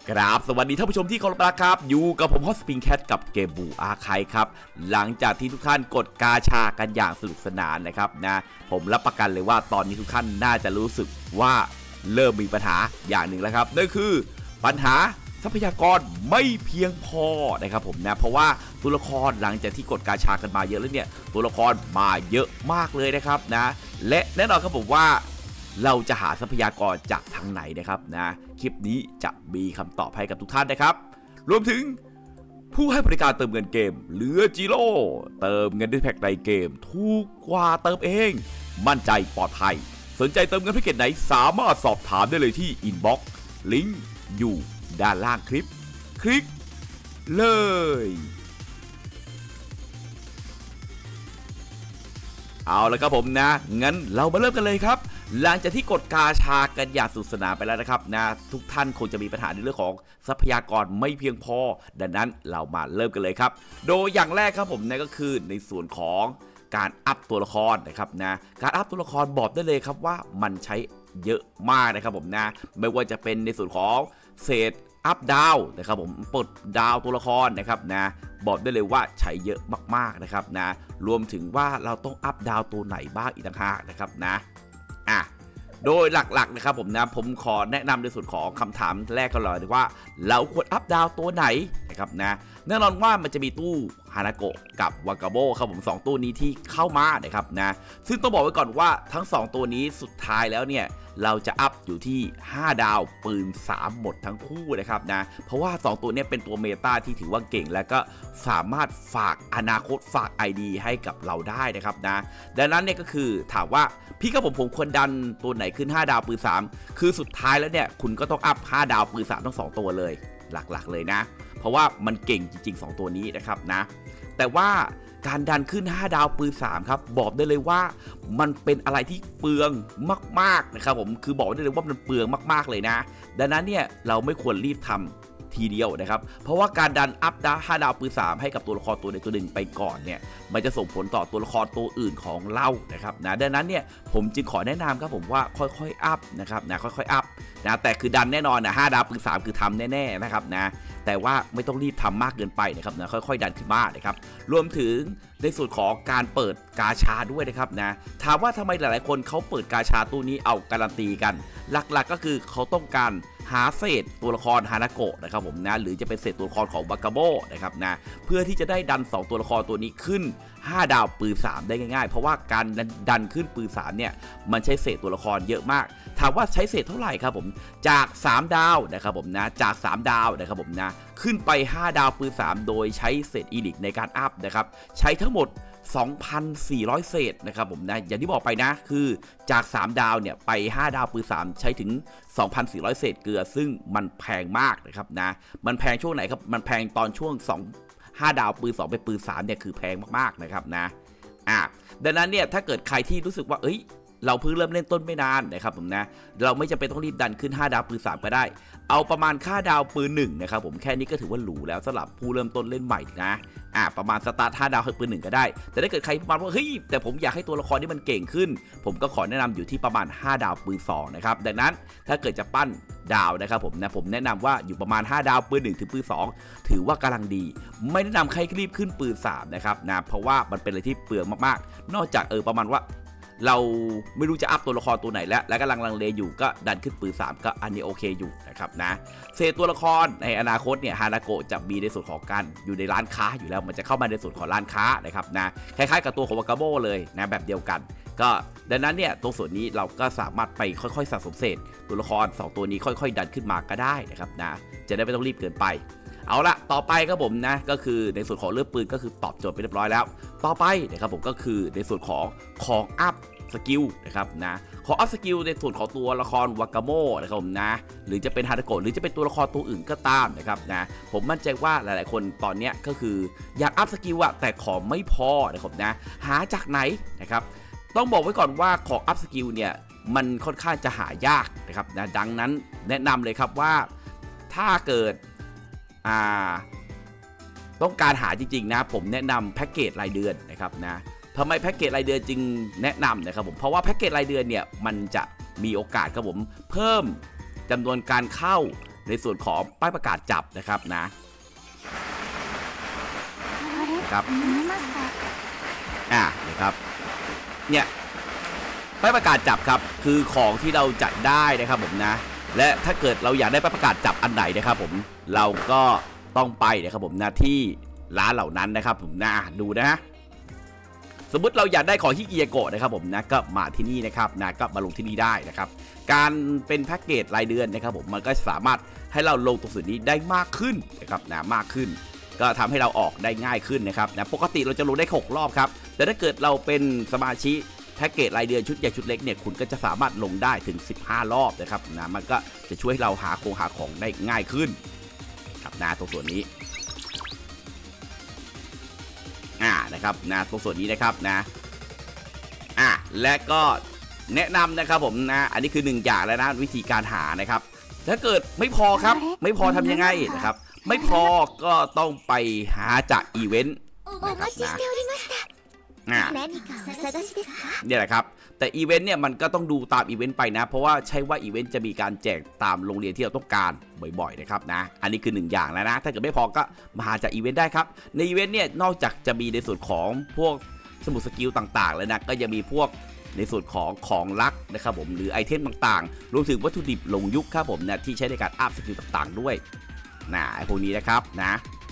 ครับสวัสดีท่านผู้ชมที่เคารพรักครับอยู่กับผมฮอสปริงแคทกับเกมบูอาร์ไคครับหลังจากที่ทุกท่านกดกาชากันอย่างสนุกสนานนะครับนะผมรับประกันเลยว่าตอนนี้ทุกท่านน่าจะรู้สึกว่าเริ่มมีปัญหาอย่างหนึ่งแล้วครับนั่นคือปัญหาทรัพยากรไม่เพียงพอนะครับผมนะเพราะว่าตัวละครหลังจากที่กดกาชากันมาเยอะแล้วเนี่ยตัวละครมาเยอะมากเลยนะครับนะและแน่นอนครับผมว่าเราจะหาทรัพยากรจากทางไหนนะครับนะคลิปนี้จะมีคำตอบให้กับทุกท่านนะครับรวมถึงผู้ให้บริการเติมเงินเกมเหลือจิโร่เติมเงินด้วยแพ็กในเกมถูกกว่าเติมเองมั่นใจปลอดภัยสนใจเติมเงินแพ็กเกจไหนสามารถสอบถามได้เลยที่อินบ็อกซ์ลิงก์อยู่ด้านล่างคลิปคลิกเลยเอาละครับผมนะงั้นเรามาเริ่มกันเลยครับหลังจากที่กดกาชากันอย่างสนุกสนานไปแล้วนะครับนะทุกท่านคงจะมีปัญหาในเรื่องของทรัพยากรไม่เพียงพอดังนั้นเรามาเริ่มกันเลยครับโดยอย่างแรกครับผมนั่นก็คือในส่วนของการอัพตัวละครนะครับนะการอัพตัวละครบอกได้เลยครับว่ามันใช้เยอะมากนะครับผมนะไม่ว่าจะเป็นในส่วนของเศษอัพดาวนะครับผมปลดดาวตัวละครนะครับนะบอกได้เลยว่าใช้เยอะมากๆนะครับนะรวมถึงว่าเราต้องอัพดาวตัวไหนบ้างอีกต่างหากนะครับนะโดยหลักๆนะครับผมนะผมขอแนะนำในส่วนของคำถามแรกกันเลยว่าเราควรอัพดาวตัวไหนนะครับนะแน่นอนว่ามันจะมีตู้ฮานาโกะกับวากาโบครับผม2ตู้นี้ที่เข้ามานะครับนะซึ่งต้องบอกไว้ก่อนว่าทั้ง2ตัวนี้สุดท้ายแล้วเนี่ยเราจะอัพอยู่ที่5ดาวปืน3หมดทั้งคู่นะครับนะเพราะว่า2ตัวนี้เป็นตัวเมตาที่ถือว่าเก่งและก็สามารถฝากอนาคตฝาก ID ให้กับเราได้นะครับนะดังนั้นเนี่ยก็คือถามว่าพี่กับผมควรดันตัวไหนขึ้น5ดาวปืน3คือสุดท้ายแล้วเนี่ยคุณก็ต้องอัพ5ดาวปืน3ทั้ง2ตัวเลยหลักๆเลยนะเพราะว่ามันเก่งจริงๆ2ตัวนี้นะครับนะแต่ว่าการดันขึ้น5ดาวปืน3ครับบอกได้เลยว่ามันเป็นอะไรที่เปลืองมากๆนะครับผมคือบอกได้เลยว่ามันเปลืองมากๆเลยนะดังนั้นเนี่ยเราไม่ควรรีบทำทีเดียวนะครับเพราะว่าการดันอัพ5ดาวปืน3ให้กับตัวละครตัวใดตัวหนึ่งไปก่อนเนี่ยมันจะส่งผลต่อตัวละครตัวอื่นของเรานะครับนะดังนั้นเนี่ยผมจึงขอแนะนำครับผมว่าค่อยๆอัพนะครับนะค่อยๆอัพนะแต่คือดันแน่นอนนะ5ดาวปืน3คือทำแน่ๆนะครับนะแต่ว่าไม่ต้องรีบทำมากเกินไปนะครับนะค่อยๆดันขึ้นมานะครับรวมถึงในส่วนของการเปิดกาชาด้วยนะครับนะถามว่าทำไมหลายๆคนเขาเปิดกาชาตู้นี้เอาการันตีกันหลักๆก็คือเขาต้องการหาเศษตัวละครฮานาโกะนะครับผมนะหรือจะเป็นเศษตัวละครของวากาโบนะครับนะเพื่อที่จะได้ดัน2ตัวละครตัวนี้ขึ้น5ดาวปืน3ได้ง่ายๆเพราะว่าการดันขึ้นปืน3เนี่ยมันใช้เศษตัวละครเยอะมากถามว่าใช้เศษเท่าไหร่ครับผมจาก3ดาวนะครับผมนะจาก3ดาวนะครับผมนะขึ้นไป5ดาวปืน3โดยใช้เศษอีลิกในการอัพนะครับใช้ทั้งหมด2,400 เศษนะครับผมนะอย่างที่บอกไปนะคือจาก3ดาวเนี่ยไป5ดาวปืน3ใช้ถึง 2,400 เศษเกลือซึ่งมันแพงมากนะครับนะมันแพงช่วงไหนครับมันแพงตอนช่วง5ดาวปืน2ไปปืน3เนี่ยคือแพงมากๆนะครับนะดังนั้นเนี่ยถ้าเกิดใครที่รู้สึกว่าเราเพิ่งเริ่มเล่นต้นไม่นานนะครับผมนะเราไม่จำเป็นต้องรีบดันขึ้น5ดาวปืน3ก็ได้เอาประมาณค่าดาวปืน1นะครับผมแค่นี้ก็ถือว่าหรูแล้วสำหรับผู้เริ่มต้นเล่นใหม่นะประมาณสตาร์ท5ดาวให้ปืน1ก็ได้แต่ถ้าเกิดใครประมาณว่าแต่ผมอยากให้ตัวละครที่มันเก่งขึ้นผมก็ขอแนะนำอยู่ที่ประมาณ5ดาวปืน2นะครับดังนั้นถ้าเกิดจะปั้นดาวนะครับผมแนะนำว่าอยู่ประมาณ5ดาวปืน1ถึงปืน2ถือว่ากำลังดีไม่แนะนำใครรีบขึ้นปืน3นะครับนะเพราะว่ามันเป็นอะไรที่เปลืองมากๆนอกจากประมาณว่าเราไม่รู้จะอัพตัวละครตัวไหนแล้วกำลังลังเลอยู่ก็ดันขึ้นปืน3ก็อันนี้โอเคอยู่นะครับนะเศษตัวละครในอนาคตเนี่ยฮานาโกะจะมีในส่วนของการอยู่ในร้านค้าอยู่แล้วมันจะเข้ามาในส่วนของร้านค้านะครับนะคล้ายๆกับตัวของวากาโบเลยนะแบบเดียวกันก็ดังนั้นเนี่ยตรงส่วนนี้เราก็สามารถไปค่อยๆสะสมเศษตัวละคร2ตัวนี้ค่อยๆดันขึ้นมาก็ได้นะครับนะจะได้ไม่ต้องรีบเกินไปเอาละต่อไปครับผมนะก็คือในส่วนของเลือกปืนก็คือตอบโจทย์ไปเรียบร้อยแล้วต่อไปนะครับผมก็คือในส่วนของอัพสกิลนะครับนะของอัพสกิลในส่วนของตัวละครวากาโมนะครับผมนะหรือจะเป็นฮานาโกะหรือจะเป็นตัวละครตัวอื่นก็ตามนะครับนะผมมั่นใจว่าหลายๆคนตอนนี้ก็คืออยากอัพสกิลอะแต่ของไม่พอนะครับนะหาจากไหนนะครับต้องบอกไว้ก่อนว่าของอัพสกิลเนี่ยมันค่อนข้างจะหายากนะครับนะดังนั้นแนะนำเลยครับว่าถ้าเกิดต้องการหาจริงๆนะผมแนะนำแพ็กเกจรายเดือนนะครับนะทำไมแพ็กเกจรายเดือนจึงแนะนำนะครับผมเพราะว่าแพ็กเกจรายเดือนเนี่ยมันจะมีโอกาสครับผมเพิ่มจำนวนการเข้าในส่วนของป้ายประกาศจับนะครับนะครับนะครับเนี่ยป้ายประกาศจับครับคือของที่เราจัดได้นะครับผมนะและถ้าเกิดเราอยากได้ป้ายประกาศจับอันไหนนะครับผมเราก็ต้องไปนะครับผมนะที่ร้านเหล่านั้นนะครับผมนะดูนะสมมุติเราอยากได้ของฮิกิยาโกะนะครับผมนะก็มาที่นี่นะครับนะก็มาลงที่นี่ได้นะครับการเป็นแพ็กเกจรายเดือนนะครับผมมันก็สามารถให้เราลงตรงส่วนนี้ได้มากขึ้นนะครับนะมากขึ้นก็ทำให้เราออกได้ง่ายขึ้นนะครับนะปกติเราจะลงได้6รอบครับแต่ถ้าเกิดเราเป็นสมาชิกแพ็กเกจรายเดือนชุดใหญ่ชุดเล็กเนี่ยคุณก็จะสามารถลงได้ถึง15รอบนะครับนะมันก็จะช่วยให้เราหาของได้ง่ายขึ้นครับนะตรงส่วนนี้นะครับนะตรงส่วนนี้นะครับนะและก็แนะนำนะครับผมนะอันนี้คือ1อย่างแล้วนะวิธีการหานะครับถ้าเกิดไม่พอครับไม่พอทำยังไงนะครับไม่พอก็ต้องไปหาจากอีเวนต์นะครับนะเนี่ยแหละครับแต่อีเวนต์เนี่ยมันก็ต้องดูตามอีเวนต์ไปนะเพราะว่าใช่ว่าอีเวนต์จะมีการแจกตามโรงเรียนที่เราต้องการบ่อยๆนะครับนะอันนี้คือ1อย่างแล้วนะถ้าเกิดไม่พอก็มาหาจากอีเวนต์ได้ครับในอีเวนต์เนี่ยนอกจากจะมีในส่วนของพวกสมุดสกิลต่างๆแล้วนะก็ยังมีพวกในส่วนของลักนะครับผมหรือไอเทมต่างๆรวมถึงวัตถุดิบลงยุคครับผมนะที่ใช้ในการอัพสกิลต่างๆด้วยไอพวกนี้นะครับนะ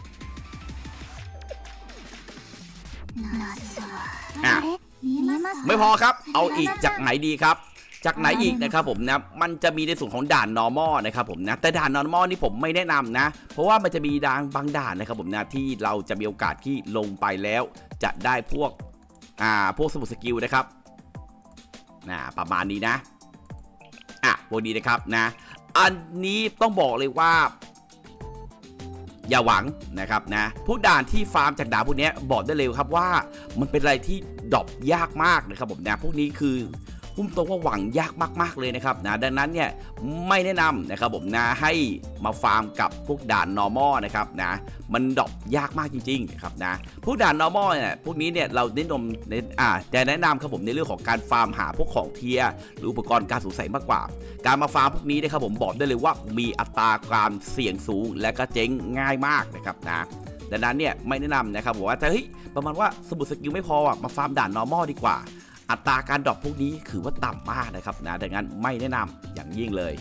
ไม่พอครับเอาอีกจากไหนดีครับจากไหนอีกนะครับผมนะมันจะมีในส่วนของด่าน normal นะครับผมนะแต่ด่าน normal นี่ผมไม่แนะนำนะเพราะว่ามันจะมีบางด่านนะครับผมนะที่เราจะมีโอกาสที่ลงไปแล้วจะได้พวกสมุดสกิลนะครับประมาณนี้นะพวกนี้นะครับนะอันนี้ต้องบอกเลยว่าอย่าหวังนะครับนะพวกด่านที่ฟาร์มจากด่านพวกนี้บอกได้เลยครับว่ามันเป็นอะไรที่ดรอปยากมากนะครับผมนะพวกนี้คือพุ่มตรงว่าหวังยากมากๆเลยนะครับนะดังนั้นเนี่ยไม่แนะนำนะครับผมนะให้มาฟาร์มกับพวกด่าน normal นะครับนะมันดรอปยากมากจริงๆนะครับนะพวกด่าน normal เนี่ยพวกนี้เนี่ยเราแนะนำครับผมในเรื่องของการฟาร์มหาพวกของเทียร์หรืออุปกรณ์การสงสัยมากกว่าการมาฟาร์มพวกนี้นะครับผมบอกได้เลยว่ามีอัตราการเสี่ยงสูงและก็เจ๊งง่ายมากนะครับนะดังนั้นเนี่ยไม่แนะนำนะครับผมว่าเฮ้ยประมาณว่าสมุดสกิลไม่พอมาฟาร์มด่าน normal ดีกว่าอัตราการดรอปพวกนี้ถือว่าต่ำมากนะครับนะดังนั้นไม่แนะนำอย่างยิ่งเลย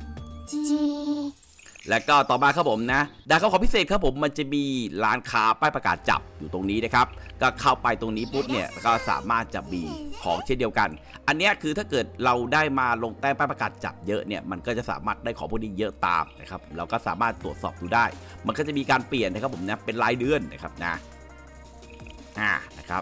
และก็ต่อมาครับผมนะด่านของพิเศษครับผมมันจะมีร้านค้าป้ายประกาศจับอยู่ตรงนี้นะครับก็เข้าไปตรงนี้ปุ๊บเนี่ยก็สามารถจะมีของเช่นเดียวกันอันนี้คือถ้าเกิดเราได้มาลงแต้มป้ายประกาศจับเยอะเนี่ยมันก็จะสามารถได้ของพวกนี้เยอะตามนะครับเราก็สามารถตรวจสอบดูได้มันก็จะมีการเปลี่ยนนะครับผมนะเป็นรายเดือนนะครับนะครับ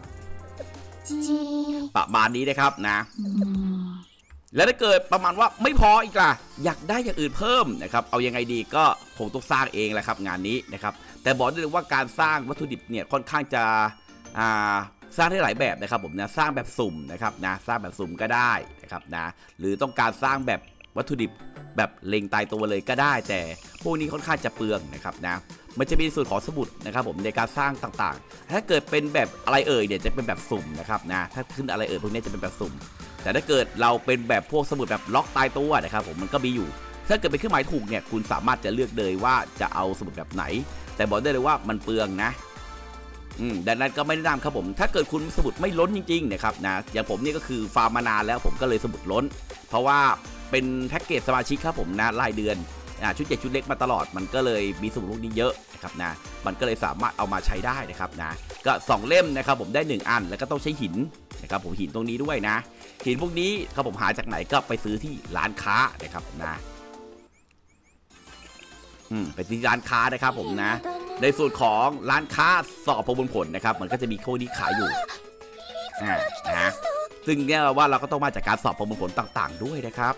ประมาณนี้นะครับนะแล้วถ้าเกิดประมาณว่าไม่พออีกล่ะอยากได้อย่างอื่นเพิ่มนะครับเอายังไงดีก็คงต้องสร้างเองแหละครับงานนี้นะครับแต่บอกได้เลยว่าการสร้างวัตถุดิบเนี่ยค่อนข้างจะสร้างได้หลายแบบนะครับผมนะสร้างแบบสุ่มนะครับนะสร้างแบบสุ่มก็ได้นะครับนะหรือต้องการสร้างแบบวัตถุดิบแบบเล็งตายตัวเลยก็ได้แต่พวกนี้ค่อนข้างจะเปลืองนะครับนะมันจะมีส่วนของสมุดนะครับผมในการสร้างต่างๆถ้าเกิดเป็นแบบอะไรเนี่ยจะเป็นแบบสุ่มนะครับนะถ้าขึ้นอะไรพวกนี้จะเป็นแบบสุ่มแต่ถ้าเกิดเราเป็นแบบพวกสมุดแบบล็อกตายตัวนะครับผมมันก็มีอยู่ถ้าเกิดเป็นเครื่องหมายถูกเนี่ยคุณสามารถจะเลือกเลยว่าจะเอาสมุดแบบไหนแต่บอกได้เลยว่ามันเปลืองนะดังนั้นก็ไม่แนะนำครับผมถ้าเกิดคุณสมุดไม่ล้นจริงๆนะครับนะอย่างผมนี่ก็คือฟาร์มมานานแล้วผมก็เลยสมุดล้นเพราะว่าเป็นแพ็กเกจสมาชิกครับผมนะรายเดือนชุดใหญ่ชุดเล็กมาตลอดมันก็เลยมีสมุดพวกนี้เยอะนะครับนะมันก็เลยสามารถเอามาใช้ได้นะครับนะก็2เล่มนะครับผมได้1อันแล้วก็ต้องใช้หินนะครับผมหินตรงนี้ด้วยนะหินพวกนี้ครับผมหาจากไหนก็ไปซื้อที่ร้านค้านะครับนะไปที่ร้านค้านะครับผมนะในส่วนของร้านค้าสอบประมวลผลนะครับมันก็จะมีโค้ดนี้ขายอยู่นะซึ่งเนี่ยว่าเราก็ต้องมาจากการสอบประมวลผลต่างๆด้วยนะครับ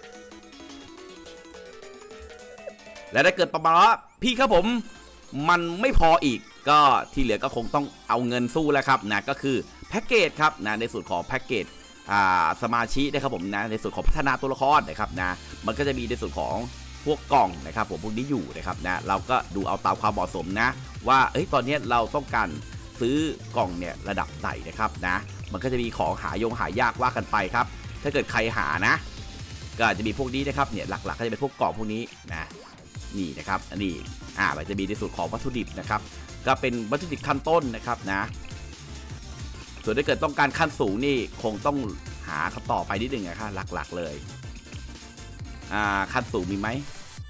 และถ้าเกิดประมาณว่าพี่ครับผมมันไม่พออีกก็ที่เหลือก็คงต้องเอาเงินสู้แล้วครับนะก็คือแพ็กเกจครับนะในส่วนของแพ็กเกจสมาชิกนะครับผมนะในส่วนของพัฒนาตัวละครนะครับนะมันก็จะมีในส่วนของพวกกล่องนะครับผมพวกนี้อยู่นะครับนะเราก็ดูเอาตามความเหมาะสมนะว่าตอนนี้เราต้องการซื้อกล่องเนี่ยระดับไหนนะครับนะมันก็จะมีของหายากว่ากันไปครับถ้าเกิดใครหานะก็จะมีพวกนี้นะครับเนี่ยหลักๆก็จะเป็นพวกกล่องพวกนี้นะนี่นะครับอันนี้มันจะมีในส่วนของวัตถุดิบนะครับก็เป็นวัตถุดิบขั้นต้นนะครับนะส่วนถ้าเกิดต้องการขั้นสูงนี่คงต้องหาคำตอบไปนิดนึงนะครับหลักๆเลยขั้นสูงมีไหม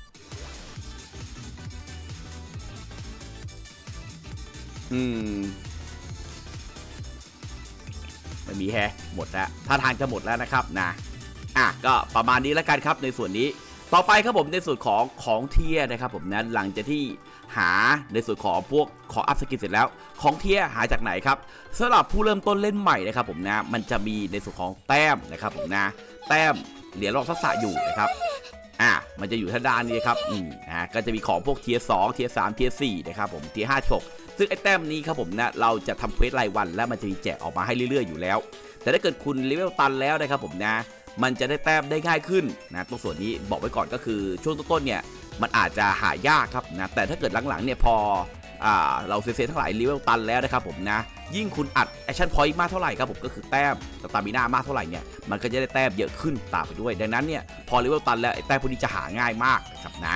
ไม่มีแฮะหมดแล้วถ้าทางจะหมดแล้วนะครับนะก็ประมาณนี้แล้วกันครับในส่วนนี้ต่อไปครับผมในส่วนของเทียนะครับผมนั้นหลังจากที่หาในส่วนของพวกของอัพสกิลเสร็จแล้วของเทียหาจากไหนครับสำหรับผู้เริ่มต้นเล่นใหม่นะครับผมนะมันจะมีในส่วนของแต้มนะครับผมนะแต้มเหรียญรอบทักษะอยู่นะครับมันจะอยู่ทางด้านนี้ครับก็จะมีของพวกเทียร์2เทียร์3เทียร์4นะครับผมเทียร์5 6ซึ่งไอ้แต้มนี้ครับผมนะเราจะทำเควสรายวันและมันจะมีแจกออกมาให้เรื่อยๆอยู่แล้วแต่ถ้าเกิดคุณเลเวลตันแล้วนะครับผมนะมันจะได้แต้มได้ง่ายขึ้นนะตรงส่วนนี้บอกไว้ก่อนก็คือช่วงต้นๆเนี่ยมันอาจจะหายากครับนะแต่ถ้าเกิดหลังๆเนี่ยพอเราเซทั้งหลายเลเวลตันแล้วนะครับผมนะยิ่งคุณอัดแอคชั่นพอยต์มากเท่าไหร่ครับผมก็คือแต้มสตามิน่ามากเท่าไหร่เนี่ยมันก็จะได้แต้มเยอะขึ้นตามไปด้วยดังนั้นเนี่ยพอเลเวลตันแล้วไอ้แต้มพวกนี้จะหาง่ายมากนะครับนะ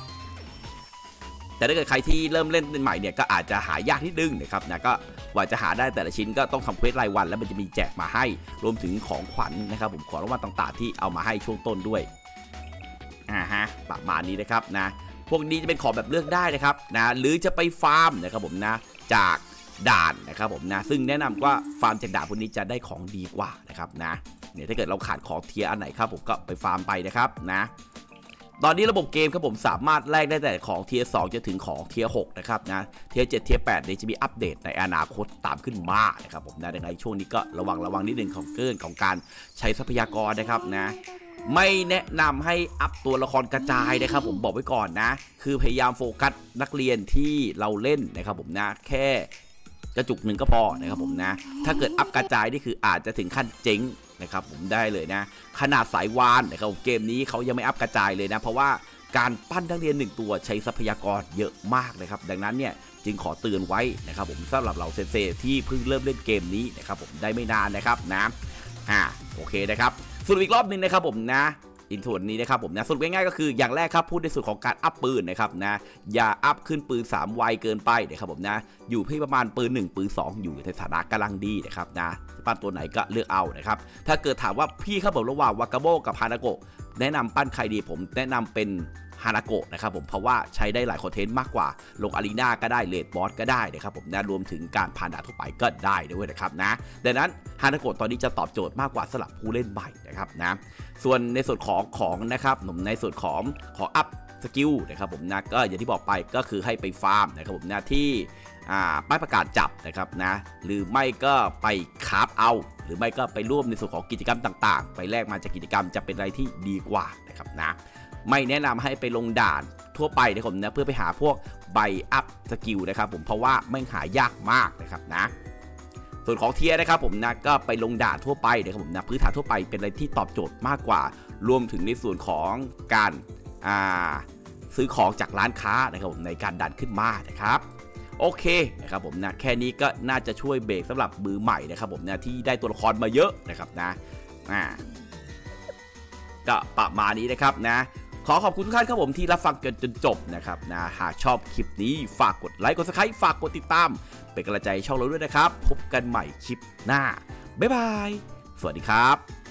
แต่ถ้าเกิดใครที่เริ่มเล่นเป็นใหม่เนี่ยก็อาจจะหายากนิดนึงนะครับนะก็กว่าจะหาได้แต่ละชิ้นก็ต้องทำเควสรายวันแล้วมันจะมีแจกมาให้รวมถึงของขวัญนะครับผมของรางวัลต่างๆที่เอามาให้ช่วงต้นด้วยประมาณนี้นะครับนะพวกนี้จะเป็นของแบบเลือกได้นะครับนะหรือจะไปฟาร์มนะครับผมนะจากด่านนะครับผมนะซึ่งแนะนำว่าฟาร์มจากด่านพวกนี้จะได้ของดีกว่านะครับนะเนี่ยถ้าเกิดเราขาดของเทียร์อันไหนครับผมก็ไปฟาร์มไปนะครับนะตอนนี้ระบบเกมครับผมสามารถแลกได้แต่ของเทียร์2จะถึงของเทียร์6นะครับนะเทียร์7เทียร์8เนี่ยจะมีอัปเดตในอนาคตตามขึ้นมานะครับผมนะดังนั้นช่วงนี้ก็ระวังนิดนึงของการใช้ทรัพยากรนะครับนะไม่แนะนำให้อัพตัวละครกระจายนะครับผมบอกไว้ก่อนนะคือพยายามโฟกัสนักเรียนที่เราเล่นนะครับผมนะแค่กระจุกหนึ่งก็พอนะครับผมนะถ้าเกิดอัพกระจายนี่คืออาจจะถึงขั้นเจ๊งนะครับผมได้เลยนะขนาดสายวานนะครับเกมนี้เขายังไม่อัพกระจายเลยนะเพราะว่าการปั้นนักเรียน1ตัวใช้ทรัพยากรเยอะมากนะครับดังนั้นเนี่ยจึงขอเตือนไว้นะครับผมสำหรับเราเซนเซที่เพิ่งเริ่มเล่นเกมนี้นะครับผมได้ไม่นานนะครับนะโอเคนะครับสรุปอีกรอบนึงนะครับผมนะอินโทรนี้นะครับผมนะสรุปง่ายๆก็คืออย่างแรกครับพูดในส่วนของการอัพปืนนะครับนะอย่าอัพขึ้นปืน3ไวเกินไปนะครับผมนะอยู่ที่ประมาณปืน1ปืน2อยู่ในสถานะกำลังดีนะครับนะปั้นตัวไหนก็เลือกเอานะครับถ้าเกิดถามว่าพี่ครับผมระหว่างวากาโบกับฮานาโกะแนะนำปั้นใครดีผมแนะนำเป็นฮานาโกะนะครับผมเพราะว่าใช้ได้หลายคอนเทนต์มากกว่าลงอารีนาก็ได้เลดบอสก็ได้นะครับผมนะรวมถึงการผ่านด่านทั่วไปก็ได้ด้วยนะครับนะดังนั้นฮานาโกะตอนนี้จะตอบโจทย์มากกว่าสำหรับผู้เล่นใหม่นะครับนะส่วนในส่วนของนะครับในส่วนของอัพสกิลนะครับผมนะก็อย่างที่บอกไปก็คือให้ไปฟาร์มนะครับผมนะที่ป้ายประกาศจับนะครับนะหรือไม่ก็ไปคราฟเอาหรือไม่ก็ไปร่วมในส่วนของกิจกรรมต่างๆไปแลกมาจากกิจกรรมจะเป็นอะไรที่ดีกว่านะครับนะไม่แนะนำให้ไปลงด่านทั่วไปนะครับผมนะเพื่อไปหาพวกใบอัพสกิลนะครับผมเพราะว่าไม่หายากมากนะครับนะส่วนของเทียร์นะครับผมนะก็ไปลงด่านทั่วไปนะครับผมนะพื้นฐานทั่วไปเป็นอะไรที่ตอบโจทย์มากกว่ารวมถึงในส่วนของการซื้อของจากร้านค้านะครับผมในการดันขึ้นมานะครับโอเคนะครับผมนะแค่นี้ก็น่าจะช่วยเบรกสำหรับมือใหม่นะครับผมนะที่ได้ตัวละครมาเยอะนะครับนะก็ประมาณนี้นะครับนะขอขอบคุณทุกท่านครับผมที่รับฟังกันจนจบนะครับนะหากชอบคลิปนี้ฝากกดไลค์กดซับสไครป์ฝากกดติดตามเป็นกำลังใจช่องเราด้วยนะครับพบกันใหม่คลิปหน้าบ๊ายบายสวัสดีครับ